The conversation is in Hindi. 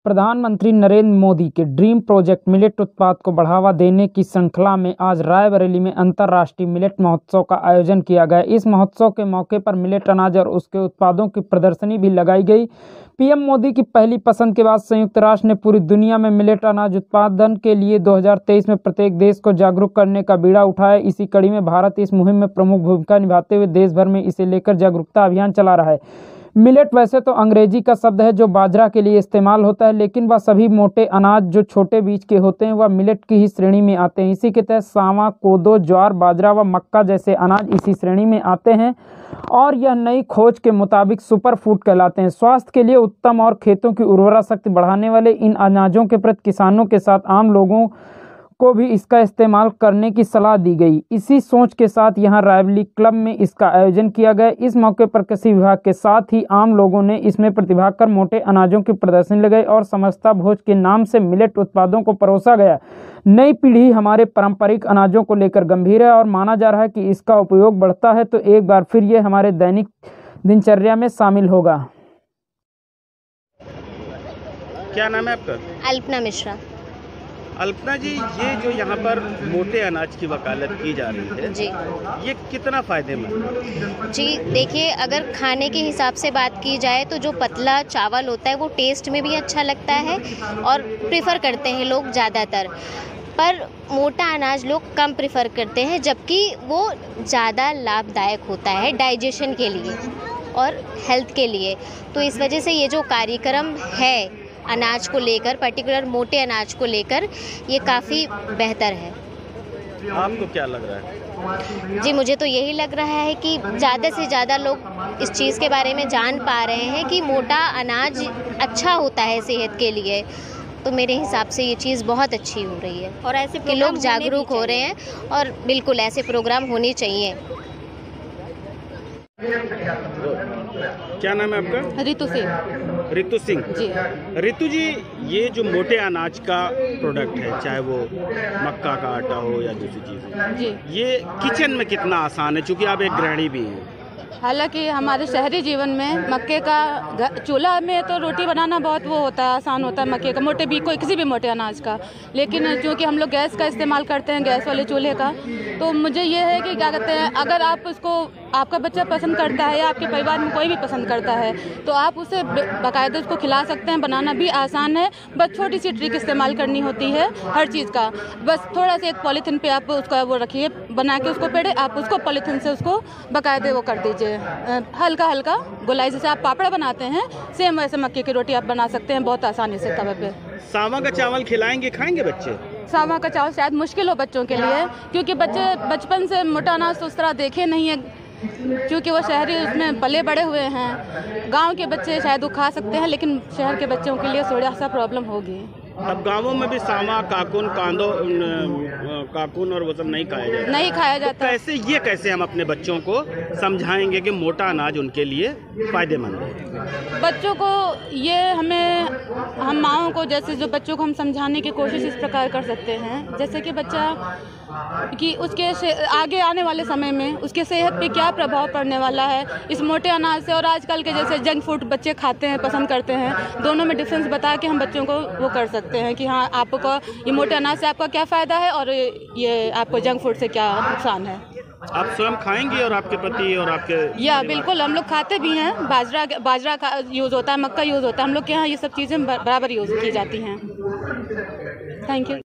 प्रधानमंत्री नरेंद्र मोदी के ड्रीम प्रोजेक्ट मिलेट उत्पाद को बढ़ावा देने की श्रृंखला में आज रायबरेली में अंतर्राष्ट्रीय मिलेट महोत्सव का आयोजन किया गया। इस महोत्सव के मौके पर मिलेट अनाज और उसके उत्पादों की प्रदर्शनी भी लगाई गई। पीएम मोदी की पहली पसंद के बाद संयुक्त राष्ट्र ने पूरी दुनिया में मिलेट अनाज उत्पादन के लिए 2023 में प्रत्येक देश को जागरूक करने का बीड़ा उठाया। इसी कड़ी में भारत इस मुहिम में प्रमुख भूमिका निभाते हुए देश भर में इसे लेकर जागरूकता अभियान चला रहा है। मिलेट वैसे तो अंग्रेजी का शब्द है जो बाजरा के लिए इस्तेमाल होता है, लेकिन वह सभी मोटे अनाज जो छोटे बीज के होते हैं वह मिलेट की ही श्रेणी में आते हैं। इसी के तहत सावा, कोदो, ज्वार, बाजरा व मक्का जैसे अनाज इसी श्रेणी में आते हैं और यह नई खोज के मुताबिक सुपर फूड कहलाते हैं। स्वास्थ्य के लिए उत्तम और खेतों की उर्वरा शक्ति बढ़ाने वाले इन अनाजों के प्रति किसानों के साथ आम लोगों को भी इसका इस्तेमाल करने की सलाह दी गई। इसी सोच के साथ यहां रायबरेली क्लब में इसका आयोजन किया गया। इस मौके पर कृषि विभाग के साथ ही आम लोगों ने इसमें प्रतिभाग कर मोटे अनाजों की प्रदर्शनी लगाई और समस्ता भोज के नाम से मिलेट उत्पादों को परोसा गया। नई पीढ़ी हमारे पारंपरिक अनाजों को लेकर गंभीर है और माना जा रहा है कि इसका उपयोग बढ़ता है तो एक बार फिर ये हमारे दैनिक दिनचर्या में शामिल होगा। क्या नाम है आपका? अल्पना मिश्रा। अल्पना जी, ये जो यहाँ पर मोटे अनाज की वकालत की जा रही है जी, ये कितना फायदेमंद है? जी देखिए, अगर खाने के हिसाब से बात की जाए तो जो पतला चावल होता है वो टेस्ट में भी अच्छा लगता है और प्रेफर करते हैं लोग ज़्यादातर, पर मोटा अनाज लोग कम प्रेफर करते हैं, जबकि वो ज़्यादा लाभदायक होता है डाइजेशन के लिए और हेल्थ के लिए। तो इस वजह से ये जो कार्यक्रम है अनाज को लेकर, पर्टिकुलर मोटे अनाज को लेकर, ये काफ़ी बेहतर है। आपको क्या लग रहा है? जी, मुझे तो यही लग रहा है कि ज़्यादा से ज़्यादा लोग इस चीज़ के बारे में जान पा रहे हैं कि मोटा अनाज अच्छा होता है सेहत के लिए। तो मेरे हिसाब से ये चीज़ बहुत अच्छी हो रही है और ऐसे कि लोग जागरूक हो रहे हैं और बिल्कुल ऐसे प्रोग्राम होने चाहिए। क्या नाम है आपका? रितु सिंह। रितु सिंह जी। रितु जी, ये जो मोटे अनाज का प्रोडक्ट है, चाहे वो मक्का का आटा हो या दूसरी चीज़ हो, जी, ये किचन में कितना आसान है, क्योंकि आप एक गृहिणी भी हैं? हालांकि हमारे शहरी जीवन में मक्के का चूल्हा में तो रोटी बनाना बहुत वो होता है, आसान होता है मक्के का, मोटे भी कोई किसी भी मोटे अनाज का। लेकिन क्योंकि हम लोग गैस का इस्तेमाल करते हैं, गैस वाले चूल्हे का, तो मुझे ये है कि क्या कहते हैं, अगर आप उसको, आपका बच्चा पसंद करता है या आपके परिवार में कोई भी पसंद करता है तो आप उसे बाकायदा उसको खिला सकते हैं। बनाना भी आसान है, बस छोटी सी ट्रिक इस्तेमाल करनी होती है हर चीज़ का। बस थोड़ा सा एक पॉलीथीन पे आप उसका वो रखिए, बना के उसको पेड़े, आप उसको पॉलीथीन से उसको बाकायदे वो कर दीजिए, हल्का हल्का गोलाई, जैसे आप पापड़ बनाते हैं सेम वैसे मक्के की रोटी आप बना सकते हैं बहुत आसानी से तवे पे। सावा का चावल खिलाएंगे, खाएंगे बच्चे? सावा का चावल शायद मुश्किल हो बच्चों के लिए, क्योंकि बच्चे बचपन से मोटा अनाज तो उस तरह देखे नहीं है, क्योंकि वो शहरी उसमें पले बड़े हुए हैं। गांव के बच्चे शायद वो खा सकते हैं, लेकिन शहर के बच्चों के लिए थोड़ा सा प्रॉब्लम होगी। अब गांवों में भी सावा, काकुन, काकुन और वो सब नहीं खाया जाता। तो कैसे हम अपने बच्चों को समझाएंगे कि मोटा अनाज उनके लिए फायदेमंद है? बच्चों को ये हम माओं को, जैसे जो बच्चों को हम समझाने की कोशिश इस प्रकार कर सकते हैं, जैसे कि बच्चा कि उसके आगे आने वाले समय में उसके सेहत पे क्या प्रभाव पड़ने वाला है इस मोटे अनाज से, और आजकल के जैसे जंक फूड बच्चे खाते हैं, पसंद करते हैं, दोनों में डिफरेंस बता के हम बच्चों को वो कर सकते हैं कि हाँ, आपको ये मोटे अनाज से आपका क्या फ़ायदा है और ये आपको जंक फूड से क्या नुकसान है। आप स्वयं खाएंगे और आपके पति और आपके? या बिल्कुल, हम लोग खाते भी हैं। बाजरा का यूज़ होता है, मक्का यूज़ होता है, हम लोग के यहाँ ये सब चीज़ें बराबर यूज़ की जाती हैं। Thank you.